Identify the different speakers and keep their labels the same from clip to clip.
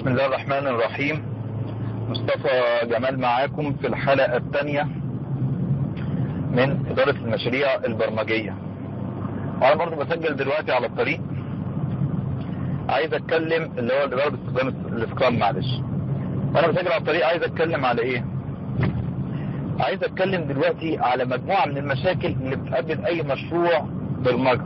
Speaker 1: بسم الله الرحمن الرحيم. مصطفى جمال معاكم في الحلقة الثانية من إدارة المشاريع البرمجية. وأنا برضو بسجل دلوقتي على الطريق، عايز أتكلم اللي هو الإدارة باستخدام السكرام. معلش، وأنا بسجل على الطريق عايز أتكلم على إيه؟ عايز أتكلم دلوقتي على مجموعة من المشاكل اللي بتقابل أي مشروع برمجة.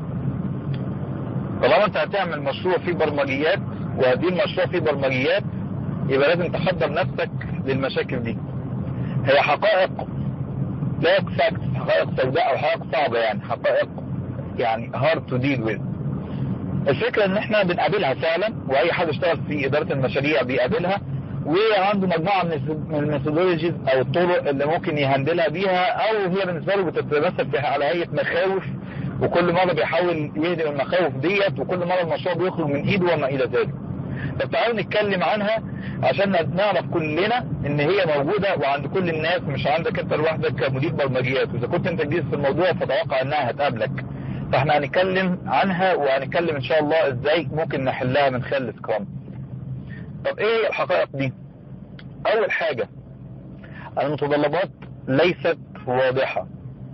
Speaker 1: طالما أنت هتعمل مشروع فيه برمجيات وهذه المشروع فيه برمجيات، يبقى لازم تحضر نفسك للمشاكل دي. هي حقائق لا فاكت، حقائق سوداء او حقائق صعبة، يعني حقائق يعني hard to deal with. الفكرة ان احنا بنقابلها فعلا، واي حد اشتغل في ادارة المشاريع بيقابلها، وعنده مجموعة من الميثودولوجيز او الطرق اللي ممكن يهندلها بيها، او هي بالنسبة له بتتمثل على هيئة مخاوف، وكل مرة بيحاول يهدم المخاوف ديت، وكل مرة المشروع بيخرج من ايده وما الى ذلك. طب تعالوا نتكلم عنها عشان نعرف كلنا ان هي موجودة وعند كل الناس، مش عندك انت لوحدك كمدير برمجيات. واذا كنت انت جديد في الموضوع فتوقع انها هتقابلك، فاحنا هنتكلم عنها وهنتكلم ان شاء الله ازاي ممكن نحلها من خلال السكرام. طب ايه الحقائق دي؟ اول حاجة، المتطلبات ليست واضحة.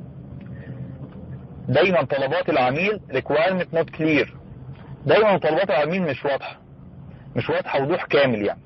Speaker 1: دايما طلبات العميل requirement not clear. دايما طلبات العميل مش واضحة وضوح كامل. يعني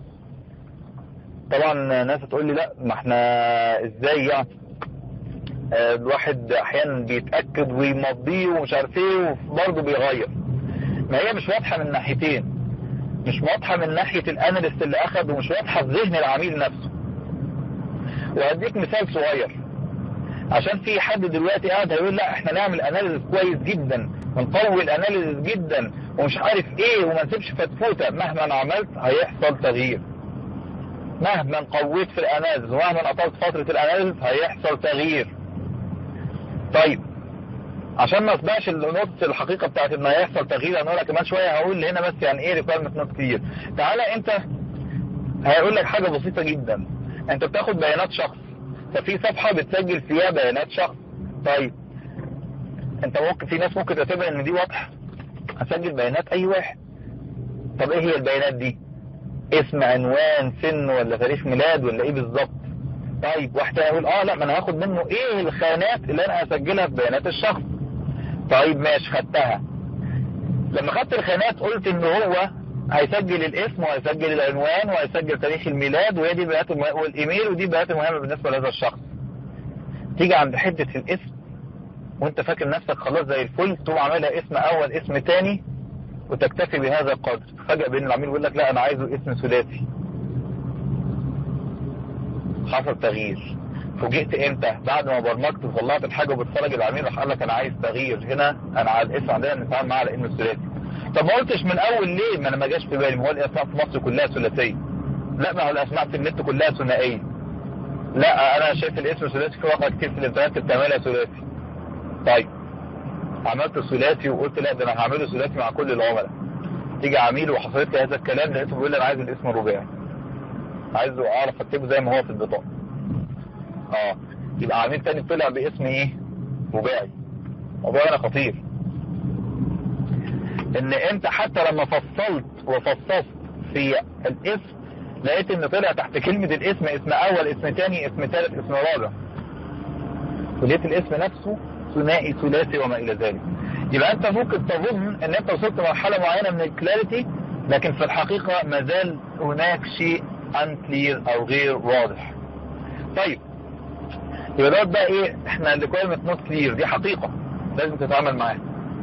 Speaker 1: طبعا ناس تقول لي لا، ما احنا ازاي يعني الواحد احيانا بيتأكد ويمضيه ومش عارف ايه وبرضه بيغير. ما هي مش واضحة من ناحيتين، مش واضحة من ناحية الاناليست اللي اخد، ومش واضحة في ذهن العميل نفسه. وهديك مثال صغير، عشان في حد دلوقتي قاعد هيقول لا احنا نعمل اناليز كويس جدا ونقوي الاناليز جدا ومش عارف ايه وما نسيبش فتفوته. مهما عملت هيحصل تغيير، مهما قويت في الاناليز ومهما قطعت فترة الاناليز هيحصل تغيير. طيب عشان ما اسبقش النقطة الحقيقة بتاعت ان هيحصل تغيير، انا كمان شوية هقول هنا بس يعني ايه requirement not clear. تعالى انت هيقول لك حاجة بسيطة جدا، انت بتاخد بيانات شخص، ففي صفحة بتسجل فيها بيانات شخص. طيب انت ممكن، في ناس ممكن تعتبر ان دي واضحة، هسجل بيانات اي واحد. طب ايه هي البيانات دي؟ اسم، عنوان، سن، ولا تاريخ ميلاد، ولا ايه بالظبط؟ طيب واحد هيقول لا ما انا هاخد منه ايه الخانات اللي انا هسجلها في بيانات الشخص. طيب ماشي، خدتها. لما خدت الخانات قلت ان هو هيسجل الاسم وهيسجل العنوان وهيسجل تاريخ الميلاد، وهي دي بيانات والايميل، ودي بيانات مهمة بالنسبة لهذا الشخص. تيجي عند حتة الاسم وانت فاكر نفسك خلاص زي الفل، تقوم عاملها اسم اول اسم تاني وتكتفي بهذا القدر. فجأة بين العميل يقول لك لا انا عايزه اسم ثلاثي. حصل تغيير. فوجئت امتى؟ بعد ما برمجت وطلعت الحاجة وبتفرج العميل راح قال لك انا عايز تغيير هنا، انا على الاسم عندنا بنتعامل معاه على انه ثلاثي. طب ما قلتش من اول ليه؟ ما انا ما جاش في بالي، ما هو الاسماء في مصر كلها ثلاثيه. لا، ما هو الاسماء في النت كلها ثنائيه. لا انا شايف الاسم ثلاثي، في واقع كتير في الانترنت بتعملها ثلاثي. طيب عملت ثلاثي وقلت لا ده انا هعمله ثلاثي مع كل العملاء. تيجي عميل وحصلت لي هذا الكلام، لقيته بيقول لي انا عايز الاسم الرباعي، عايزه اعرف اكتبه زي ما هو في البطاقه. يبقى عميل تاني طلع باسم ايه؟ رباعي. موضوع هنا خطير، ان انت حتى لما فصلت وفصصت في الاسم لقيت ان طلع تحت كلمة الاسم اسم اول، اسم تاني، اسم ثالث، اسم رابع، ولقيت الاسم نفسه ثنائي، ثلاثي، وما الى ذلك. يبقى انت ممكن تظن ان انت وصلت مرحلة معينة من الكلاريتي، لكن في الحقيقة مازال هناك شيء unclear او غير واضح. طيب يبقى دوت بقى ايه؟ احنا requirement not clear دي حقيقة لازم تتعامل معاها.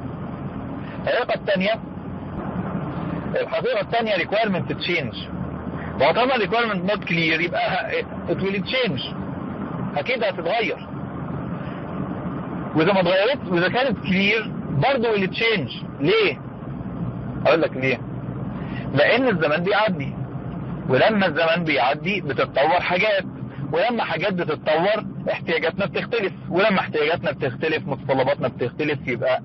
Speaker 1: الحقيقة الثانية requirement change. وطالما requirement not clear يبقى it will change، اكيد هتتغير. واذا ما اتغيرت واذا كانت clear برضه will change. ليه؟ اقول لك ليه. لان الزمن بيعدي، ولما الزمن بيعدي بتتطور حاجات، ولما حاجات بتتطور احتياجاتنا بتختلف، ولما احتياجاتنا بتختلف متطلباتنا بتختلف، يبقى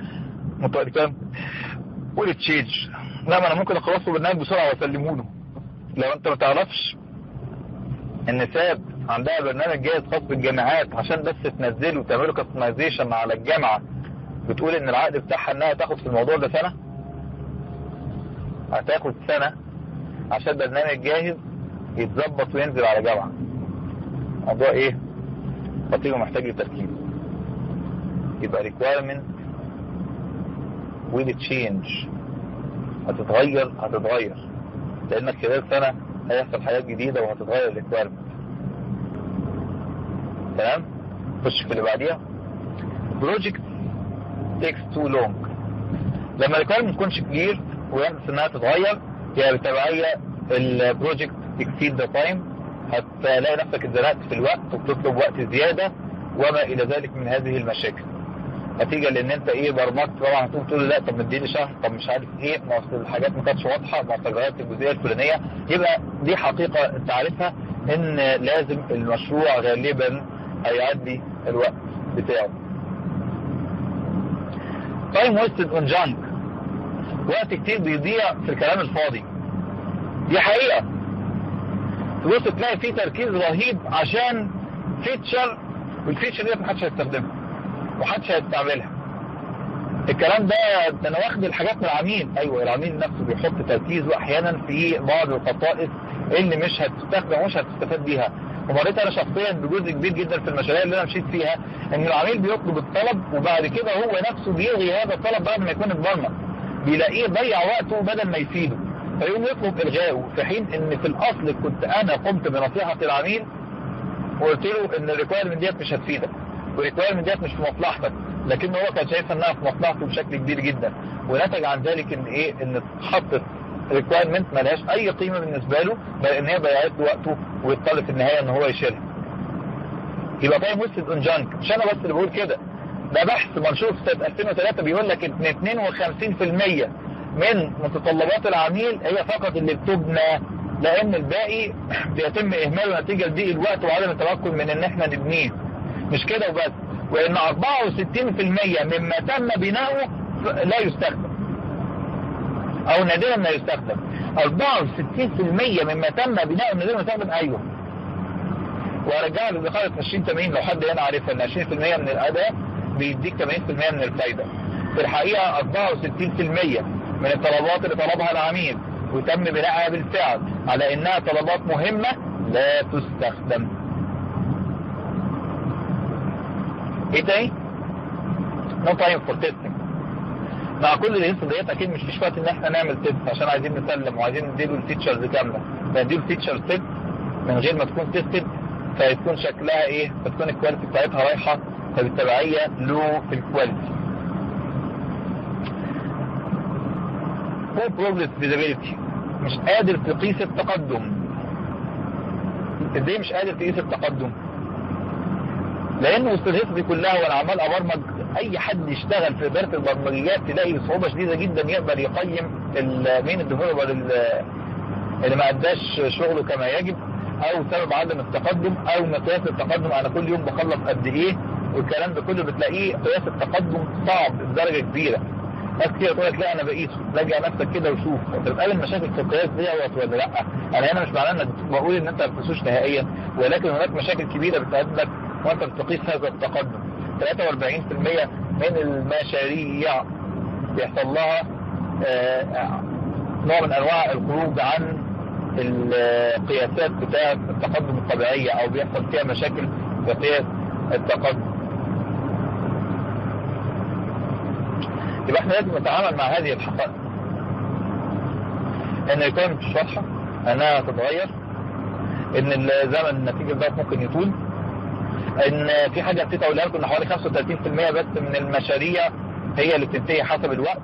Speaker 1: والتشينج. لا، ما انا ممكن اخلصه بالنهاية بسرعة واسلمه له. لو انت ما تعرفش ان ساب عندها برنامج جاهز خاص بالجامعات عشان بس تنزله وتعمله كاستمايزيشن على الجامعة، بتقول ان العقد بتاعها انها تاخد في الموضوع ده سنة، هتاخد سنة عشان البرنامج جاهز يتظبط وينزل على جامعة. موضوع ايه خطير ومحتاج لتركيز. يبقى requirement will change، هتتغير لانك خلال سنة هيحصل حاجات جديدة وهتتغير الريكويرمنت. تمام. خش في اللي بعديها. project takes too long. لما الريكويرمنت تكونش كبير ويحدث انها تتغير، يعني بالتبعية البروجكت exceed the time، هتلاقي نفسك اتزنقت في الوقت وبتطلب وقت زيادة وما الى ذلك من هذه المشاكل. نتيجة لان انت ايه برمجت طبعا هتقوم تقول لا طب مديني شهر، طب مش عارف ايه، ما اصل الحاجات ما كانتش واضحة، ما اصل غيرت الجزئية الفلانية. يبقى دي حقيقة تعرفها ان لازم المشروع غالبا هيعدي الوقت بتاعه. time wasted on junk، وقت كتير بيضيع في الكلام الفاضي. دي حقيقة. تبص تلاقي فيه تركيز رهيب عشان فيتشر، والفيتشر دي محدش هيستخدمها ومحدش هيستعملها. الكلام ده انا واخد الحاجات من العميل. ايوه العميل نفسه بيحط تركيز واحيانا في بعض الخصائص اللي مش هتستخدم ومش هتستفاد بيها. ومريت انا شخصيا بجزء كبير جدا في المشاريع اللي انا مشيت فيها ان العميل بيطلب الطلب وبعد كده هو نفسه بيلغي هذا الطلب بعد ما يكون اتبرمج، بيلاقيه ضيع وقته بدل ما يفيده فيقوم يطلب الغائه، في حين ان في الاصل كنت انا قمت بنصيحة العميل وقلت له ان الريكويرمنت ديت مش هتفيدك والريكويرمنت ديت مش في مصلحتك، لكن هو كان شايفها انها في مصلحته بشكل كبير جدا. ونتج عن ذلك ان ايه، ان اتحطت ريكويرمنت ملهاش اي قيمة بالنسبة له، بل ان هي ضيعت له وقته ويضطر في النهاية ان هو يشيلها. يبقى time wasted on junk. مش انا بس اللي بقول كده، ده بحث منشور في سنة 2003 بيقول لك ان 52% من متطلبات العميل هي فقط اللي بتبنى، لان الباقي بيتم اهماله نتيجة لضيق الوقت وعدم التمكن من ان احنا نبنيه. مش كده وبس، وان 64% مما تم بناؤه لا يستخدم او نادرا ما يستخدم. 64% مما تم بناؤه نادرا ما يستخدم. ايوه. وارجع له بقاعدة 20-80 لو حد هنا عارف ان 20% من الاداء بيديك 80% من الفايدة. في الحقيقة 64% من الطلبات اللي طلبها العميل وتم بنائها بالفعل على انها طلبات مهمة لا تستخدم. ايه تاني؟ no time for testing. مع كل الهيصة ديت اكيد مش فيش وقت ان احنا نعمل تيست عشان عايزين نسلم وعايزين نديله الفيتشرز كاملة، فنديله الفيتشر سيت من غير ما تكون تيستد، فيكون شكلها ايه، فتكون الكواليتي بتاعتها رايحة، فبالتبعية لو في الكواليتي. poor progress visibility، مش قادر تقيس التقدم. ازاي مش قادر تقيس التقدم؟ لان وسط الهيصة دي كلها وانا عمال ابرمج، اي حد يشتغل في اداره البرمجيات تلاقي بصعوبه شديده جدا يقدر يقيم مين الديفلوبر اللي ما اداش شغله كما يجب، او سبب عدم التقدم، او مقياس التقدم انا كل يوم بخلص قد ايه، والكلام ده كله بتلاقيه قياس التقدم صعب بدرجه كبيره. ناس كتير تقول لك لا انا بقيسه، راجع نفسك كده وشوف انت بتقابل مشاكل في القياس دي ولا لا. انا هنا مش معناه انك بقول ان انت ما بتقيسوش نهائيا، ولكن هناك مشاكل كبيره بتقابلك وانت بتقيس هذا التقدم. 43% من المشاريع بيحصل لها نوع من انواع الخروج عن القياسات بتاعه التقدم الطبيعية او بيحصل فيها مشاكل في قياس التقدم. يبقى احنا لازم نتعامل مع هذه الحقائق، ان الكلام مش واضحة، انها تتغير، ان الزمن النتيجة ده ممكن يطول، ان في حاجة نسيت اقولها لكم ان حوالي 35% بس من المشاريع هي اللي بتنتهي حسب الوقت.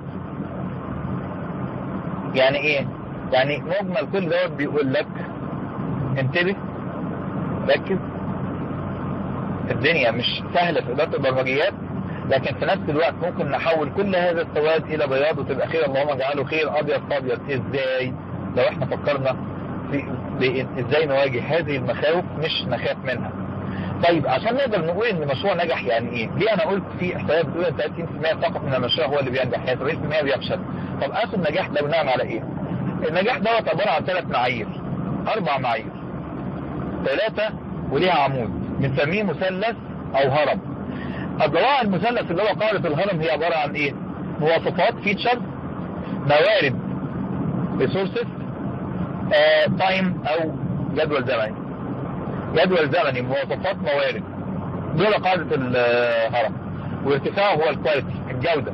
Speaker 1: يعني ايه؟ يعني مجمل كل دوت بيقول لك انتبه، ركز، الدنيا مش سهلة في إدارة البرمجيات، لكن في نفس الوقت ممكن نحول كل هذا السواد الى بياض وتبقى خير، اللهم اجعله خير، ابيض فابيض. ازاي؟ لو احنا فكرنا في ازاي نواجه هذه المخاوف مش نخاف منها. طيب عشان نقدر نقول ان المشروع نجح يعني ايه؟ ليه انا قلت في احصائيات بتقول ان 30% فقط من المشروع هو اللي بينجح، يعني 70% بيفشل. طب قاسوا النجاح ده بناء على ايه؟ النجاح دوت عباره عن 3 معايير، 4 معايير، 3 وليها عمود بنسميه مثلث او هرم. اضلاع المثلث اللي هو قاعده الهرم هي عباره عن ايه؟ مواصفات فيتشر، موارد ريسورسز، تايم او جدول زمني. جدول زمني مواصفات موارد، دول قاعدة الهرم. وارتفاعه هو الكواليتي، الجودة.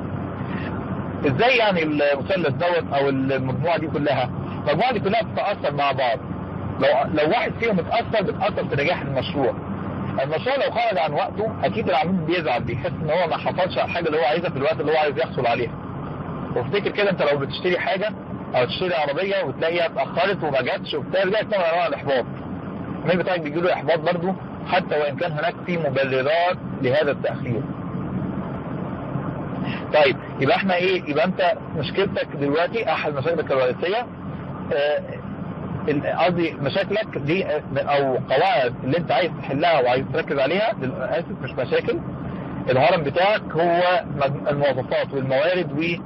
Speaker 1: ازاي يعني المثلث دوت او المجموعة دي كلها بتتأثر مع بعض. لو واحد فيهم بتأثر في نجاح المشروع. المشروع لو خرج عن وقته اكيد العميل بيزعل، بيحس ان هو ما حصلش على الحاجة اللي هو عايزها في الوقت اللي هو عايز يحصل عليها. وافتكر كده، انت لو بتشتري حاجة او تشتري عربية وتلاقيها اتأخرت وما جاتش وبتاع، ده نوع من انواع الاحباط. العميل بتاعك بيجي له احباط برضه، حتى وان كان هناك في مبررات لهذا التأخير. طيب يبقى احنا يبقى انت مشكلتك دلوقتي، احد مشاكلك الرئيسية، قصدي مشاكلك دي او قواعد اللي انت عايز تحلها وعايز تركز عليها، اسف مش مشاكل. الهرم بتاعك هو المواصفات والموارد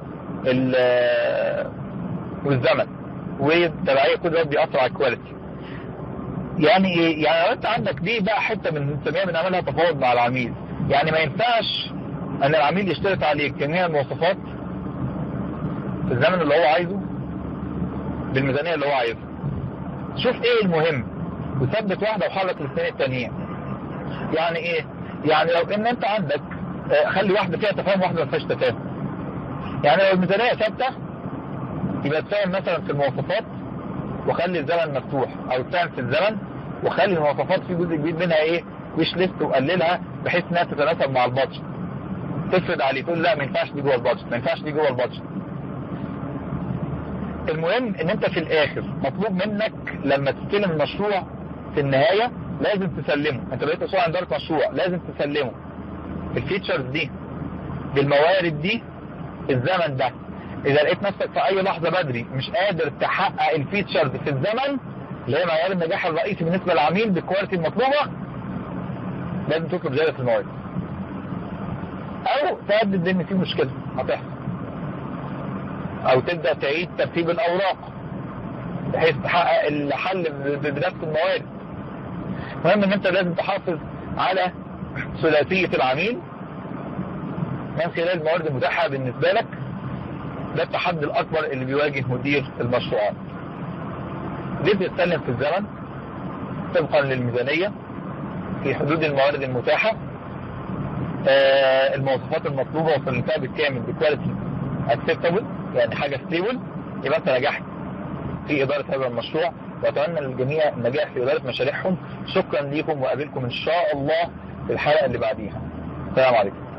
Speaker 1: والزمن والتبعية، كل ده بيأثر على الكواليتي. يعني ايه؟ يعني لو انت عندك دي بقى حتة من نسميها بنعملها تفاوض مع العميل. يعني ما ينفعش ان العميل يشترط عليك جميع المواصفات في الزمن اللي هو عايزه بالميزانية اللي هو عايزها. شوف ايه المهم وثبت واحدة وحرك الاثنين التانيين. يعني ايه؟ يعني لو ان انت عندك خلي واحدة فيها تفاهم واحدة ما فيهاش تفاهم. يعني لو الميزانية ثابتة يبقى تفاهم مثلا في المواصفات وخلي الزمن مفتوح، او تفاهم في الزمن وخلي المواصفات في جزء كبير منها ويش ليست وقللها بحيث انها تتناسب مع البادجت. تفرض عليه تقول لا ما ينفعش دي جوه البادجت، ما ينفعش دي جوه البادجت. المهم ان انت في الاخر مطلوب منك لما تستلم المشروع في النهاية لازم تسلمه. انت بقيت مسؤول عن ادارة مشروع، لازم تسلمه الفيتشرز دي بالموارد دي الزمن ده. اذا لقيت نفسك في اي لحظة بدري مش قادر تحقق الفيتشرز في الزمن اللي هي معيار النجاح الرئيسي بالنسبة للعميل بالكواليتي المطلوبة، لازم تطلب زيادة في الموارد او تهدد ان في مشكلة هتحصل، او تبدأ تعيد ترتيب الاوراق بحيث تحقق الحل بنفس الموارد. المهم ان انت لازم تحافظ على ثلاثية العميل من خلال الموارد المتاحة بالنسبة لك. ده التحدي الاكبر اللي بيواجه مدير المشروعات. دي بتتسلم في الزمن طبقا للميزانية في حدود الموارد المتاحة، المواصفات المطلوبة وصلتها بالكامل بكواليتي اكسبتابل، يعني حاجة ستيبل، يبقى انت نجحت في ادارة هذا المشروع. واتمنى للجميع النجاح في ادارة مشاريعهم. شكرا لكم، وقابلكم ان شاء الله في الحلقة اللي بعديها. السلام عليكم.